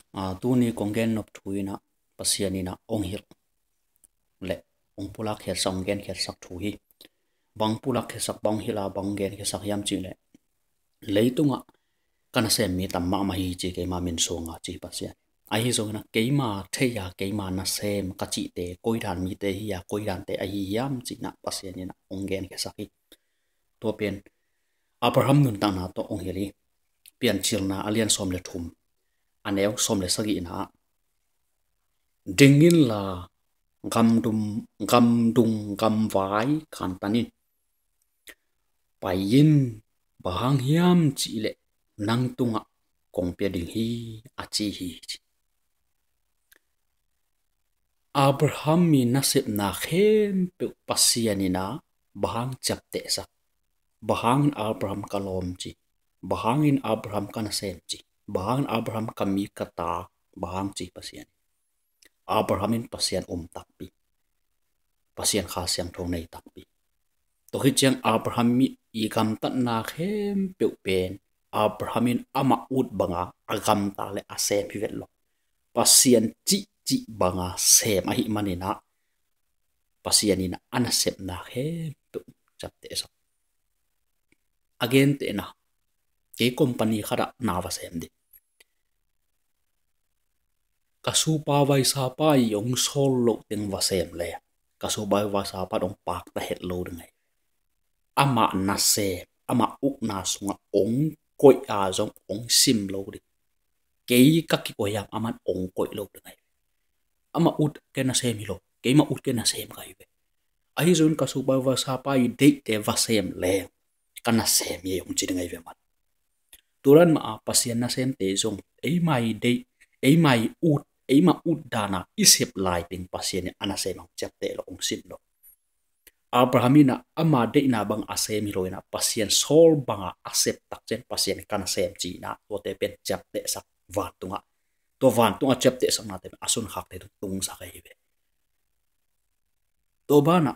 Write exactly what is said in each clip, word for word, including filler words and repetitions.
à tu ni kongen nop thuina pasianina onghir le ong pula khe song gen khe sak thu hi bang pula khe sak bang hila bang gen khe sak yam chi le leitunga kana sem mi tam ma ma hi chi ke ma min songa chi pasian ai hi zong na ke ma the ya ke ma na sem ka chi te koi ran mi te hi ya koi ran te ai yam chi na pasianina ong gen khe sak hi to pen abraham nun ta na to ong hili pian chil na alian som le thum aneu som le sagi na dingin la gam dum gam dung gam vai khan tanin payin bahang hiam chi le nang tunga kong pia ding hi achi hi abraham mi nasib na khem pe pasianina bahang chapte sak bahang abraham kalom chi bahang in abraham kana sem chi bahang abraham kami kata bahang chi pasian abrahamin pasian um takpi pasian kha siang thong nei takpi to hi chang abraham mi i gam tat na khem pe pen abrahamin ama ut banga agam ta le ase pivet lo pasian chi chi banga sem a hi manina pasianina anasep na khem pe chapte so again te na ke company khara na wa sem di kasu pa vai sa pa yong sol lo teng wa sem le kasu bai wa sa pa dong pak ta het lo deng ama na se ama uk na sunga ong koi a jong ong sim lo di ke ka ki ko yang aman ong koi lo deng ama ut ke na se mi lo ke ma ut ke na sem kai ve ai zon kasu bai wa sa pa i de te wa sem le kana sem ye ong chi deng ve man turan ma pasian na sem te jong ei mai de ei mai ut ei ma ut dana isep lai ting pasien ana se mang chap te lo ong sim lo abrahamina ama de na bang asem hiroina pasien sol banga asep tak chen pasien kana sem chi na to te pen chap te sak van tunga to van tunga chap te sak na te asun khak te tung sa kai ve to bana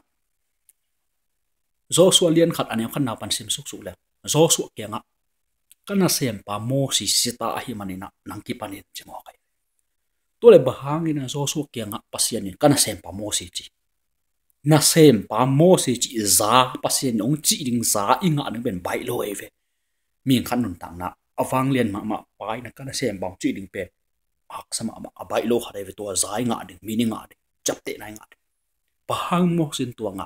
joshua lian khat anem khan na pan sim suk suk le joshua kenga kana sem pa mo si sita hi manina nangki panin chimo kai to le bahangina joshua kenga pasien kana sem pa mo si chi na sem pa mo si chi za pasien ong chi ding za inga nang ben bai lo eve mi khan nun tang na awang lian ma ma pai na kana sem bang chi ding pe ak sama ma bai lo khare ve to za inga ding meaning nga ding chap te na nga bahang mo sin to nga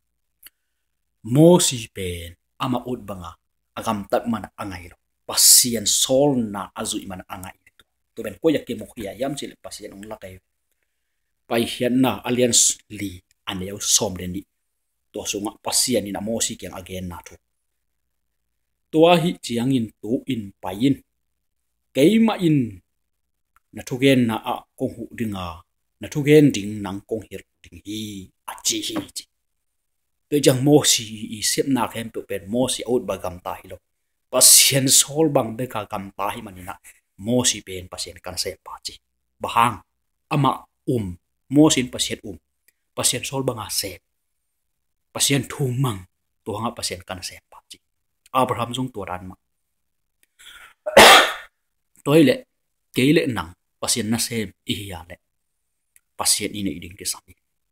mo si pen ama ut banga agam tat mana angai lo pasien sol na azui mana angai to to ben ko ya ke mo khia yam chile pasien ong la kai pai hian na alliance li aneu som den ni to sunga pasian in amosi kyang again na thu to hi chiang in tu in pain keima in na thu gen na a kong hu dinga na thu gen ding nang kong hir ding hi a chi hi chi to jang mosi i sep na khem pe pen mosi out ba gam ta hi lo pasian sol bang be ka gam ta hi manina mosi pen pasian kan se pa chi bahang ama um mosin pasian um pasien sol banga se pasien thumang to nga pasien kan se pa chi abraham jong to ran ma toile keile nang pasien na se i ya le pasien ine iding ke sami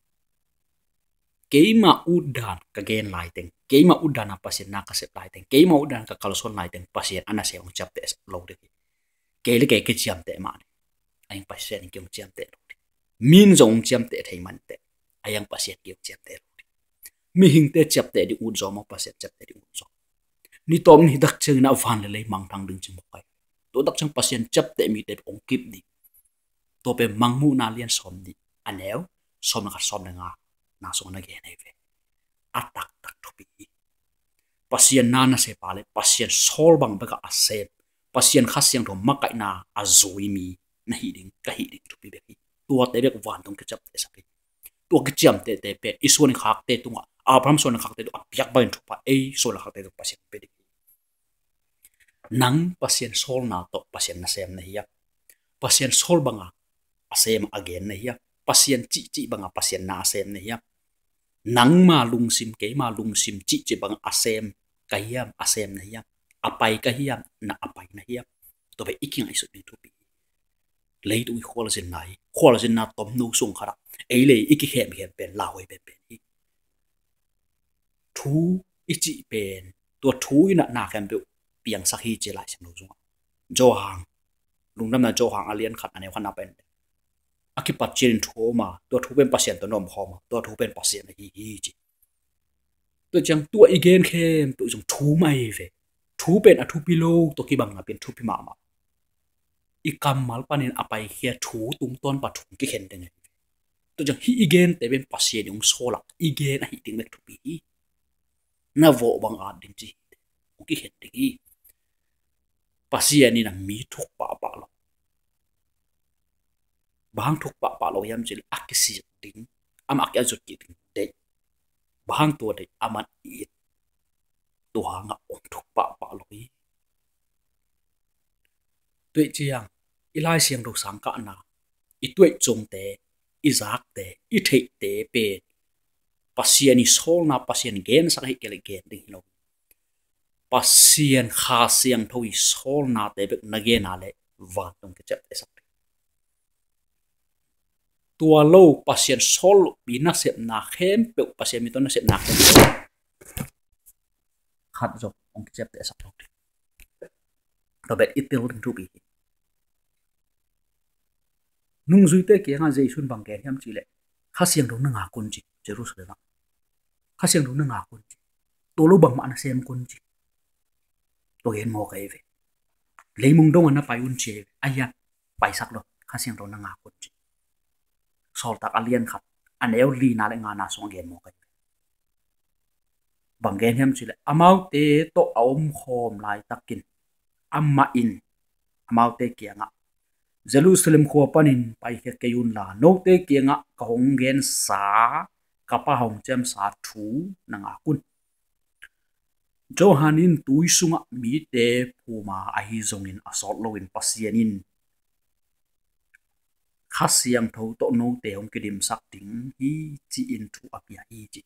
keima udan ka gen lai teng keima udan na pasien na ka se lai teng keima udan ka kalson lai teng pasien ana se ong chap te lo de keile ke ke chiam te ma ai pasien ke ong chiam te min jong chiam te thai man te ayang pasien ke chap te mi hing te chap te di un zo ma pasien chap te di un zo ni tom ni dak cheng na van le mang thang ding chim kai to dak chang pasien chap te mi te ong kip di to pe mangmu na lian som di aneu som na ka som na nga na so na ge nei ve atak tak to pi pasien na na se pale pasien sol bang ba ka asep pasien khasyang tho makai na azui mi na hi ding ka hi ding to pi be to te rek van tong ke chap te sa to ke chiam te te pe isuan khak te tunga abraham son khak te to piak bain thu pa ei so la khak te to pasien pe dik nang pasien sol na to pasien na sem na hiya pasien sol banga asem again na hiya pasien chi chi banga pasien na asem na hiya nang ma lung sim ke ma lung sim chi chi banga asem kayam asem na hiya apai ka hiya na apai na hiya to be iking ai so ni to pi lấy tụi khoa là này khoa là na tóm nô sung khara ấy lấy ít cái hẻm hẻm bên lao ấy bên bên thú ít chỉ bên tua thú ina na hẻm biểu biang sắc hi chỉ lại xem nô sung cho hàng lùng năm là cho hàng alien khát anh em khoan nào bên akipat chirin thú mà tua thú bên pasien tua nom kho mà tua thú bên pasien hi hi chỉ tôi chẳng tua igen khem tụi dùng thú mày về thú bên à thú pilo tôi kia bằng là bên thú pi mà mà ikam mal panin apai khia thu tung ton pa thung ki khen deng to jang hi igen te ben pasien yung sola igen a hi ting mek thupi na vo bang a ding chi ki khen ding pasien ni na mi thuk pa pa lo bang thuk pa pa lo yam chil akisi ding am ak azut ki ding de bang to de amat i to hanga om thuk pa pa lo hi tuệ chiang ilai siang do sang ka na i tuệ chung te i zak te i thei te pe pasien i sol na pasien gen sa hi kele gen ding lo pasien kha siang thoi sol na te bek na ge na le wa tong ke chap te sak tua lo pasien sol bi na sep na khem pe pasien mi to na sep na khem khat zo ong ke chap te sak lo to bet itil ding tu bi nung zui te kia nga zai sun bang ke hiam chi le kha siang do na nga kun chi Jerusalem kha siang do na nga kun chi to lo bang ma na sem kun chi to gen mo kai ve le mung dong na pai un che aya pai sak lo kha siang do na nga kun chi sol tak alien khat an eu li na le nga na song gen mo kai bang gen hiam chi le amau te to aum khom lai takin amma in amau te kia nga Jerusalem kho panin pai khe kayun la no te kianga ka hong gen sa kapa hong chem sa thu nanga kun Johanin tuisunga mi te phuma a hi zongin asol loin pasianin khasiang tho to no te hong kidim sak ting hi chi in thu apia hi chi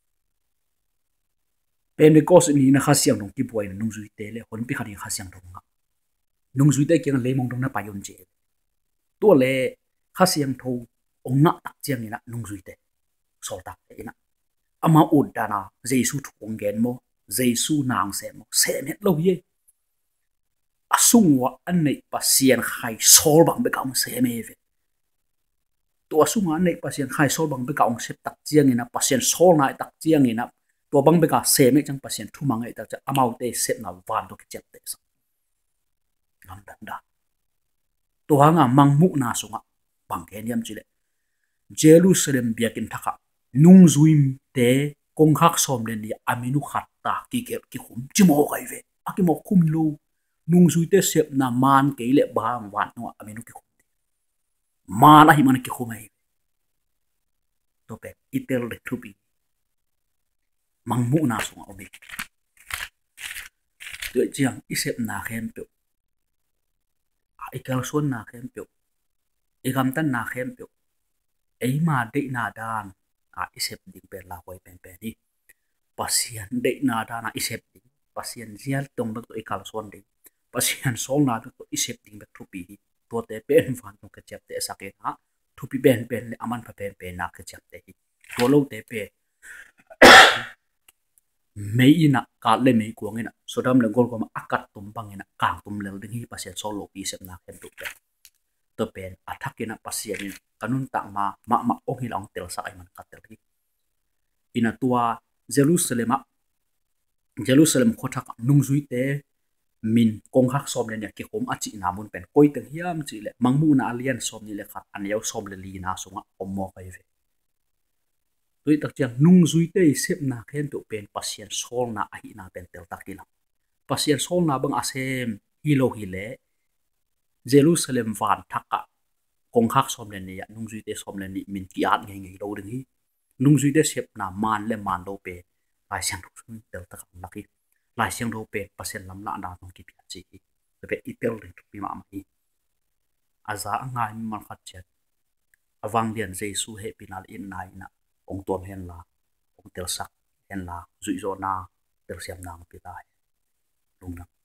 Pentecost ni na khasiang dong ki boy nung zui te le hon pi khani khasiang dong nga nung zui te kiang le mong dong na payun che tua le kha siang tho ong na tak chiang ina nung zui te sol tak te ina ama ud dana jesu thu ong gen mo jesu nang se mo se met lo ye asung wa an nei pasien khai sol bang be kaung se me ve to asung an nei pasien khai sol bang be kaung se tak chiang ina pasien sol nai tak chiang ina to bang be ka se me chang pasien thu mangai tak cha amau te set na van do ke chet te sa ngam dan da to hanga mangmu na sunga bangken yam chile Jerusalem biakin thaka nung zuim te kong khak som len ni aminu khatta ki ke ki khum chimo kai ve akimo khum lo nung zui te sep na man ke le bang wan no aminu ki khum man a hi man ki khum ai to pe itel le thupi mangmu na sunga obi to chiang isep na khem pe ikal son na khem pe igam tan na khem pe ei ma de na dan a isep ding pe la koi pen pen ni pasian de na dan a isep ding pasian zial tong bek to ikal son ding pasian sol na to isep ding bek thupi to te pen van to ke chap te sake ha thupi pen pen le aman pha pen pen na ke chap te to lo te pe mei ina ka le mei kuang ina sodam le gol ko ma akat tum bang ina kang tum le ding hi pasian sol lo pi sep na khem tu pe to pen athakina pasian kanun tak ma ma ma ong hi long tel sa ai man ka tel hi ina tua Jerusalem Jerusalem khothak nung zui te min kong hak som le ne ki khom achi na mun pen koi teng hiam chi le mangmu na alien som ni le khat an yau som le li na sunga ommo kai ve tui tak chiang nung zui te sep na khen to pen pasien sol na a hi na pen tel takila pasien sol na bang asem hi lo hi le Jerusalem van thaka kong khak som le ne ya nung zui te som le ni min ki at ngai ngai lo ding hi nung zui te sep na man le man lo pe lai siang thuk sun tel tak laki lai siang lo pe pasien lam la na tong ki pi chi pe itel ring pi ma ma hi aza ngai man khat chet awang lian jesu he pinal in nai na ong tom hen la ong tel sak hen la zui zo na tel siam na pi tai lung na